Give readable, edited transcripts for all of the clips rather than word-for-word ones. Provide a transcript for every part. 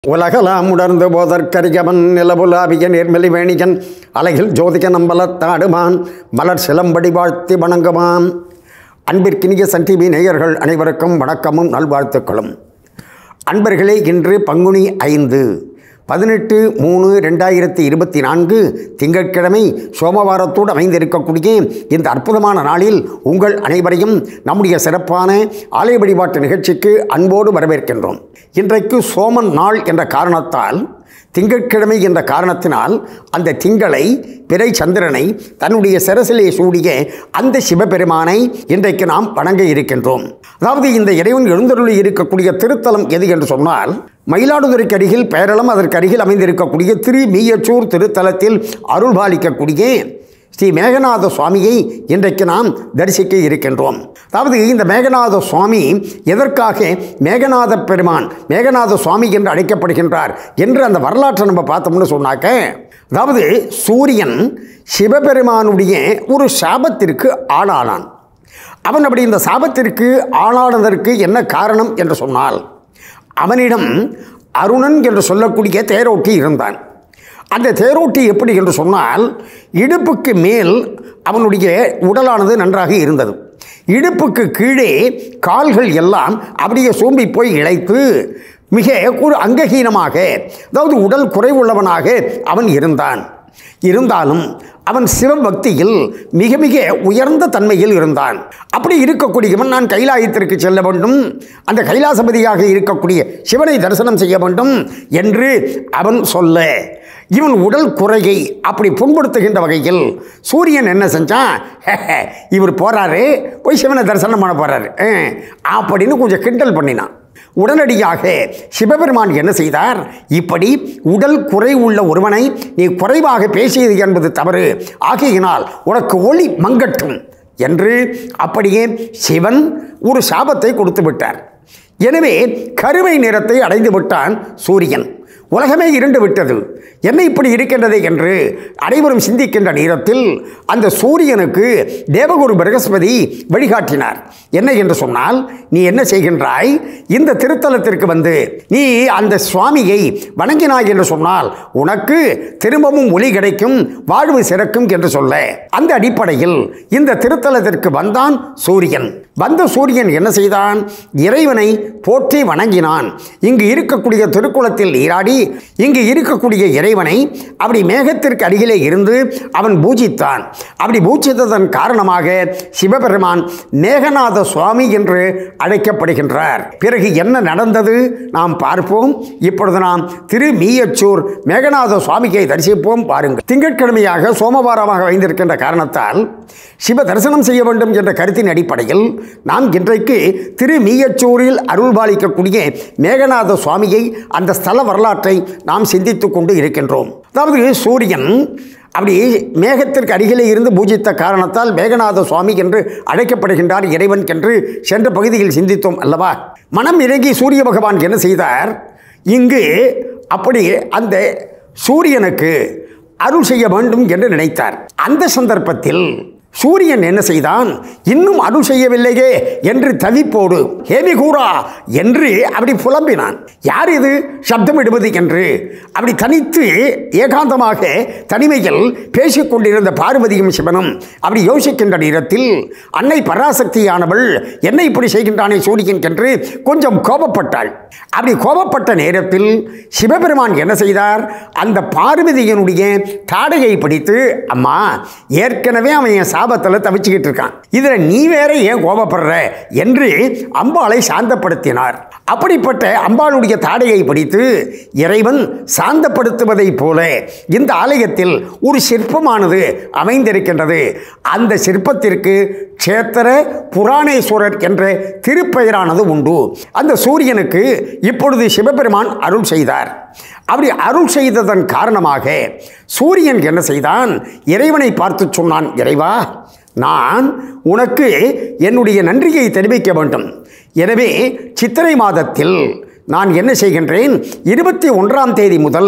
உலகலாம் உணர்ந்து போதற்கரியவன் நிலவுலாவிய நேர்மலி வேணியன் அலையில் ஜோதிக நம்பலத்தாடுமான் மலர் சிலம்படி வாழ்த்தி வணங்குமான். அன்பிற்கினிய சன் டிவி நேயர்கள் அனைவருக்கும் வணக்கமும் நல்வாழ்த்துக்களும். அன்பர்களே, இன்று பங்குனி 5/18/3/2024 திங்கட்கிழமை சோமவாரத்தோடு அமைந்திருக்கக்கூடிய இந்த அற்புதமான நாளில் உங்கள் அனைவரையும் நம்முடைய சிறப்பான ஆலய வழிபாட்டு நிகழ்ச்சிக்கு அன்போடு வரவேற்கின்றோம். இன்றைக்கு சோமன் நாள் என்ற காரணத்தால், திங்கட்கிழமை என்ற காரணத்தினால் அந்த திங்களை, பிறை சந்திரனை தன்னுடைய சிரசிலே சூடிய அந்த சிவபெருமானை இன்றைக்கு நாம் வணங்க இருக்கின்றோம். அதாவது இந்த இறைவன் எழுந்தருளி இருக்கக்கூடிய திருத்தலம் எது என்று சொன்னால், மயிலாடுதுறைக்கு அருகில் பேரளம், அதற்கு அருகில் அமைந்திருக்கக்கூடிய திருமீயச்சூர் திருத்தலத்தில் அருள்பாலிக்கக்கூடிய ஸ்ரீ மேகநாத சுவாமியை இன்றைக்கு நாம் தரிசிக்க இருக்கின்றோம். அதாவது இந்த மேகநாத சுவாமி எதற்காக மேகநாத பெருமான், மேகநாத சுவாமி என்று அழைக்கப்படுகின்றார் என்று அந்த வரலாற்றை நம்ம பார்த்தோம்னு சொன்னாக்க, அதாவது சூரியன் சிவபெருமானுடைய ஒரு சாபத்திற்கு ஆளானான். அவன் அப்படி இந்த சாபத்திற்கு ஆளானதற்கு என்ன காரணம் என்று சொன்னால், அவனிடம் அருணன் என்று சொல்லக்கூடிய தேரோட்டி இருந்தான். அந்த தேரோட்டி எப்படி என்று சொன்னால், இடுப்புக்கு மேல் அவனுடைய உடலானது நன்றாக இருந்தது. இடுப்புக்கு கீழே கால்கள் எல்லாம் அப்படியே சோம்பி போய் இழைத்து மிக ஒரு அங்கஹீனமாக, அதாவது உடல் குறைவுள்ளவனாக அவன் இருந்தான். இருந்தாலும் அவன் சிவபக்தியில் மிக மிக உயர்ந்த தன்மையில் இருந்தான். அப்படி இருக்கக்கூடியவன், நான் கைலாயத்திற்கு செல்ல வேண்டும், அந்த கைலாசபதியாக இருக்கக்கூடிய சிவனை தரிசனம் செய்ய வேண்டும் என்று அவன் சொல்ல, இவன் உடல் குறையை அப்படி புண்படுத்துகின்ற வகையில் சூரியன் என்ன செஞ்சான், இவர் போகிறாரு, போய் சிவனை தரிசனம் பண்ண போகிறாரு அப்படின்னு கொஞ்சம் கிண்டல் பண்ணினான். உடனடியாக சிவபெருமான் என்ன செய்தார், இப்படி உடல் குறை உள்ள ஒருவனை நீ குறைவாக பேசியது என்பது தவறு, ஆகையினால் உனக்கு ஒளி மங்கட்டும் என்று அப்படியே சிவன் ஒரு சாபத்தை கொடுத்து விட்டார். எனவே கருமை நிறத்தை அடைந்து விட்டான் சூரியன். உலகமே இருண்டு விட்டது. என்ன இப்படி இருக்கின்றது என்று அனைவரும் சிந்திக்கின்ற நேரத்தில் அந்த சூரியனுக்கு தேவகுரு பிரகஸ்பதி வழிகாட்டினார். என்ன என்று சொன்னால், நீ என்ன செய்கின்றாய், இந்த திருத்தலத்திற்கு வந்து நீ அந்த சுவாமியை வணங்கினாய் என்று சொன்னால் உனக்கு திரும்பவும் ஒளி கிடைக்கும், வாழ்வு சிறக்கும் என்று சொல்ல, அந்த அடிப்படையில் இந்த திருத்தலத்திற்கு வந்தான் சூரியன். வந்த சூரியன் என்ன செய்தான், இறைவனை போற்றி வணங்கினான். இங்கு இருக்கக்கூடிய திருக்குளத்தில் நீராடி இங்கு இருக்கக்கூடிய இறைவனை அப்படி மேகத்திற்கு அருகிலே இருந்து அவன் பூஜித்தான். அப்படி பூஜித்ததன் காரணமாக சிவபெருமான் மேகநாத சுவாமி என்று அழைக்கப்படுகின்றார். பிறகு என்ன நடந்தது நாம் பார்ப்போம். இப்பொழுது நாம் திருமீயச்சூர் மேகநாத சுவாமியை தரிசிப்போம். பாருங்கள், திங்கட்கிழமையாக சோமவாரமாக வைத்திருக்கின்ற காரணத்தால் சிவ தரிசனம் செய்ய வேண்டும் என்ற கருத்தின் அடிப்படையில் நாம் இன்றைக்கு திருமீயச்சூரில் அருள்பாலிக்கக்கூடிய மேகநாத சுவாமியை, அந்த ஸ்தல வரலாற்றை நாம் சிந்தித்து கொண்டு இருக்கின்றோம். அதாவது சூரியன் அப்படி மேகத்திற்கு அருகிலே இருந்து பூஜித்த காரணத்தால் மேகநாத சுவாமி என்று அழைக்கப்படுகின்றார் இறைவன் என்று சென்ற பகுதியில் சிந்தித்தோம் அல்லவா. மனம் இறங்கி சூரிய பகவான் என்ன செய்தார், இங்கு அப்படி அந்த சூரியனுக்கு அருள் செய்ய வேண்டும் என்று நினைத்தார். அந்த சந்தர்ப்பத்தில் சூரியன் என்ன செய்தான், இன்னும் அருள் செய்யவில்லையே என்று தவிப்போடு ஹேமிகூரா என்று அப்படி புலம்பினான். யார் இது சப்தமிடுவது என்று அப்படி தனித்து ஏகாந்தமாக தனிமையில் பேசிக்கொண்டிருந்த பார்வதியும் சிவனும் அப்படி யோசிக்கின்ற நேரத்தில், அன்னை பராசக்தியானவள் என்ன இப்படி செய்கின்றானே சூரியன் என்று கொஞ்சம் கோபப்பட்டாள். அப்படி கோபப்பட்ட நேரத்தில் சிவபெருமான் என்ன செய்தார், அந்த பார்வதியினுடைய தாடையை பிடித்து, அம்மா, ஏற்கனவே அவன் சாபத்தில் தவிச்சுக்கிட்டு இருக்கான், இதில் நீ வேற ஏன் கோபப்படுற என்று அம்பாளை சாந்தப்படுத்தினார். அப்படிப்பட்ட அம்பாளுடைய தாடையை பிடித்து இறைவன் சாந்தப்படுத்துவதை போல இந்த ஆலயத்தில் ஒரு சிற்பமானது அமைந்திருக்கின்றது. அந்த சிற்பத்திற்கு க்ஷேத்திர புராணேஸ்வரர் என்ற திருப்பெயரானது உண்டு. அந்த சூரியனுக்கு இப்பொழுது சிவபெருமான் அருள் செய்தார். அப்படி அருள் செய்ததன் காரணமாக சூரியன் என்ன செய்தான், இறைவனை பார்த்து சொன்னான், இறைவா, நான் உனக்கு என்னுடைய நன்றியை தெரிவிக்க வேண்டும். எனவே சித்திரை மாதத்தில் நான் என்ன செய்கின்றேன், 21ஆம் தேதி முதல்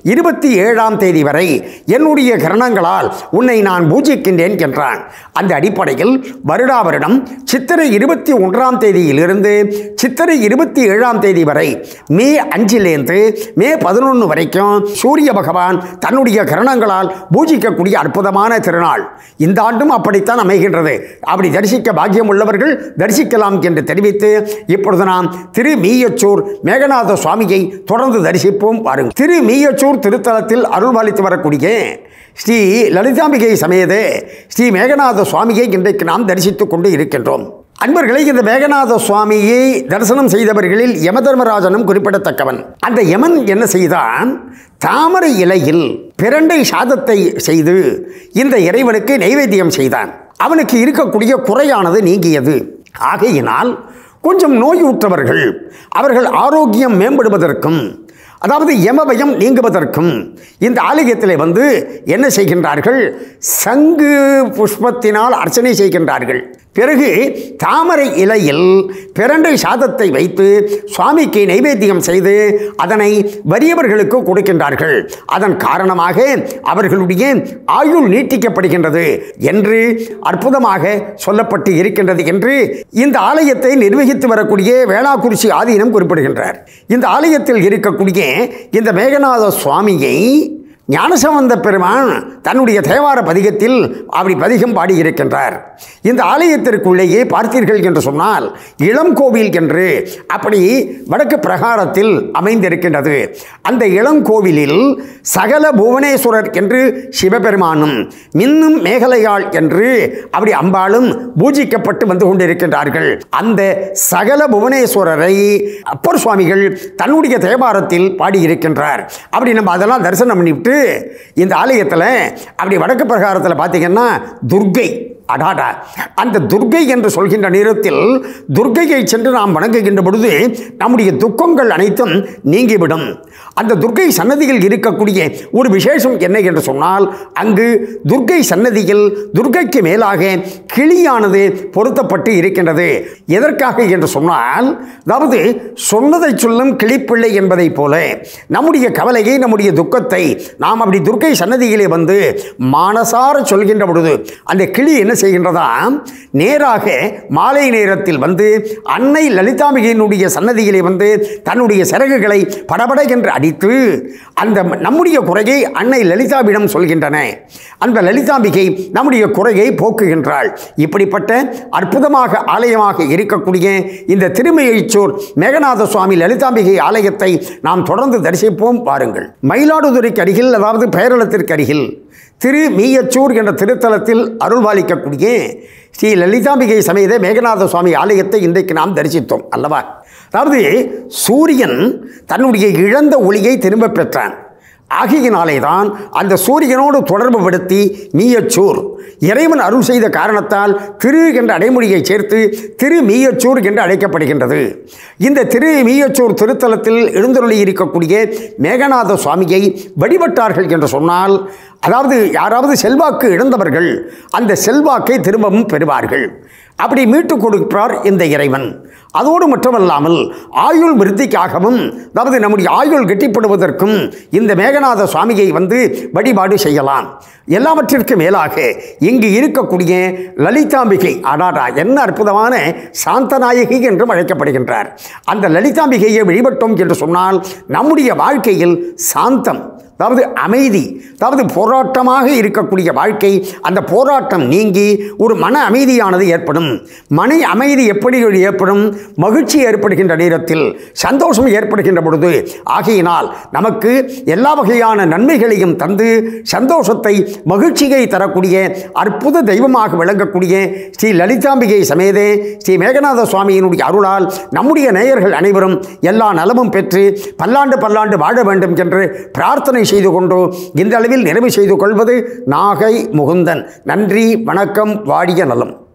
27ஆம் தேதி வரை என்னுடைய கிரணங்களால் உன்னை நான் பூஜிக்கின்றேன் என்றான். அந்த அடிப்படையில் வருடா வருடம் சித்திரை 21ஆம் தேதியிலிருந்து சித்திரை 27ஆம் தேதி வரை மே 5லேருந்து மே 11 வரைக்கும் சூரிய பகவான் தன்னுடைய கிரணங்களால் பூஜிக்கக்கூடிய அற்புதமான திருநாள். இந்த ஆண்டும் அப்படித்தான் அமைகின்றது. அப்படி தரிசிக்க பாக்கியம் உள்ளவர்கள் தரிசிக்கலாம் என்று தெரிவித்து இப்பொழுது நாம் திரு மீயச்சூர் மேகநாத சுவாமியை தொடர்ந்து தரிசிப்போம் வாருங்கள். திரு மீயச்சூர் திருத்தலத்தில் அருள்பாலித்து வரக்கூடிய ஸ்ரீ லலிதாம்பிகை சமேத ஸ்ரீ மேகநாத சுவாமியை இன்றைக்கு நாம் தரிசித்துக் கொண்டு இருக்கின்றோம். அன்பர்களை, இந்த மேகநாத சுவாமியை தரிசனம் செய்தவர்களில் யமதர்மராஜனும் குறிப்பிடத்தக்கவன். அந்த யமன் என்ன செய்தான், தாமரை இலையில் பிரண்டை சாதத்தை செய்து இந்த இறைவனுக்கு நைவேத்தியம் செய்தான். அவனுக்கு இருக்கக்கூடிய குறையானது நீங்கியது. ஆகையினால் கொஞ்சம் நோயுற்றவர்கள் அவர்கள் ஆரோக்கியம் மேம்படுவதற்கும், அதாவது யமபயம் நீங்குவதற்கும் இந்த ஆலயத்தில் வந்து என்ன செய்கின்றார்கள், சங்கு புஷ்பத்தினால் அர்ச்சனை செய்கின்றார்கள். பிறகு தாமரை இலையில் பிரண்டை சாதத்தை வைத்து சுவாமிக்கு நைவேத்தியம் செய்து அதனை வறியவர்களுக்கு கொடுக்கின்றார்கள். அதன் காரணமாக அவர்களுடைய ஆயுள் நீட்டிக்கப்படுகின்றது என்று அற்புதமாக சொல்லப்பட்டு இருக்கின்றது என்று இந்த ஆலயத்தை நிர்வகித்து வரக்கூடிய வேளாக்குறிச்சி ஆதீனம் குறிப்பிடுகின்றார். இந்த ஆலயத்தில் இருக்கக்கூடிய இந்த மேகநாத சுவாமியை ஞானசம்பந்த பெருமான் தன்னுடைய தேவார பதிகத்தில் அப்படி பதிகம் பாடியிருக்கின்றார். இந்த ஆலயத்திற்குள்ளேயே பார்த்தீர்கள் என்று சொன்னால் இளங்கோவில் என்று அப்படி வடக்கு பிரகாரத்தில் அமைந்திருக்கின்றது. அந்த இளங்கோவிலில் சகல புவனேஸ்வரர் என்று சிவபெருமானும் மின்னும் மேகலையாள் என்று அப்படி அம்பாளும் பூஜிக்கப்பட்டு வந்து கொண்டிருக்கின்றார்கள். அந்த சகல புவனேஸ்வரரை அப்பர் சுவாமிகள் தன்னுடைய தேவாரத்தில் பாடியிருக்கின்றார். அப்படி நம்ம அதெல்லாம் தரிசனம் பண்ணிவிட்டு இந்த ஆலயத்தில் அப்படி வடக்கு பிரகாரத்தில் பார்த்தீங்கன்னா துர்க்கை, அடாடா, அந்த துர்க்கை என்று சொல்கின்ற நேரத்தில் துர்க்கையை சென்று நாம் வணங்குகின்ற பொழுது நம்முடைய துக்கங்கள் அனைத்தும் நீங்கிவிடும். அந்த துர்க்கை சன்னதியில் இருக்கக்கூடிய ஒரு விசேஷம் என்ன என்று சொன்னால், அங்கு துர்க்கை சன்னதியில் துர்க்கைக்கு மேலாக கிளியானது பொருத்தப்பட்டு இருக்கின்றது. எதற்காக என்று சொன்னால், அதாவது சொன்னதை சொல்லும் கிளிப்பிள்ளை என்பதை போல நம்முடைய கவலையை, நம்முடைய துக்கத்தை நாம் அப்படி துர்க்கை சன்னதியிலே வந்து மானசார சொல்கின்ற பொழுது அந்த கிளி என்ன செய்கின்றதா, நேராக மாலை நேரத்தில் வந்து அன்னை லலிதாம்பிகையினுடைய சன்னதியிலே வந்து தன்னுடைய சிறகுகளை படபட என்று அடித்து அந்த நம்முடைய குறையை அன்னை லலிதாவிடம் சொல்கின்றன. அந்த லலிதாம்பிகை நம்முடைய குறையை போக்குகின்றாள். இப்படிப்பட்ட அற்புதமாக ஆலயமாக இருக்கக்கூடிய இந்த திருமீயச்சூர் மேகநாத சுவாமி லலிதாம்பிகை ஆலயத்தை நாம் தொடர்ந்து தரிசிப்போம் வாருங்கள். மயிலாடுதுறைக்கு அருகில், அதாவது பேரளத்திற்கு அருகில் திரு மீயச்சூர் என்ற திருத்தலத்தில் அருள்பாலிக்கக்கூடிய ஸ்ரீ லலிதாம்பிகை சமேத மேகநாத சுவாமி ஆலயத்தை இன்றைக்கு நாம் தரிசித்தோம் அல்லவா. அதாவது சூரியன் தன்னுடைய இழந்த ஒளியை திரும்ப பெற்றான். ஆகியினாலே தான் அந்த சூரியனோடு தொடர்பு படுத்தி மீயச்சூர் இறைவன் அருள் செய்த காரணத்தால் திரு என்ற அடைமொழியை சேர்த்து திரு மீயச்சூர் என்று அழைக்கப்படுகின்றது. இந்த திரு மீயச்சூர் திருத்தலத்தில் எழுந்தருளி இருக்கக்கூடிய மேகநாத சுவாமியை வழிபட்டார்கள் என்று சொன்னால், அதாவது யாராவது செல்வாக்கு இழந்தவர்கள் அந்த செல்வாக்கை திரும்பவும் பெறுவார்கள். அப்படி மீட்டுக் கொடுப்பார் இந்த இறைவன். அதோடு மட்டுமல்லாமல் ஆயுள் விருத்திக்காகவும், அதாவது நம்முடைய ஆயுள் கெட்டிப்படுவதற்கும் இந்த மேகநாத சுவாமியை வந்து வழிபாடு செய்யலாம். எல்லாவற்றிற்கும் மேலாக இங்கு இருக்கக்கூடிய லலிதாம்பிகை, அடாடா, என்ன அற்புதமான சாந்தநாயகி என்றும் அழைக்கப்படுகின்றார். அந்த லலிதாம்பிகையை வழிபட்டோம் என்று சொன்னால் நம்முடைய வாழ்க்கையில் சாந்தம், அதாவது அமைதி, அதாவது போராட்டமாக இருக்கக்கூடிய வாழ்க்கை, அந்த போராட்டம் நீங்கி ஒரு மன அமைதியானது ஏற்படும். மன அமைதி எப்படி ஏற்படும்? மகிழ்ச்சி ஏற்படுகின்ற நேரத்தில், சந்தோஷம் ஏற்படுகின்ற பொழுது. ஆகையினால் நமக்கு எல்லா வகையான நன்மைகளையும் தந்து சந்தோஷத்தை, மகிழ்ச்சியை தரக்கூடிய அற்புத தெய்வமாக விளங்கக்கூடிய ஸ்ரீ லலிதாம்பிகை சமேதே ஸ்ரீ மேகநாத சுவாமியினுடைய அருளால் நம்முடைய நேயர்கள் அனைவரும் எல்லா நலமும் பெற்று பல்லாண்டு பல்லாண்டு வாழ வேண்டும் என்று பிரார்த்தனை செய்து கொண்டு இந்த அளவில் நிறைவு செய்து கொள்வது நாகை முகுந்தன். நன்றி, வணக்கம், வாடிய நலம்.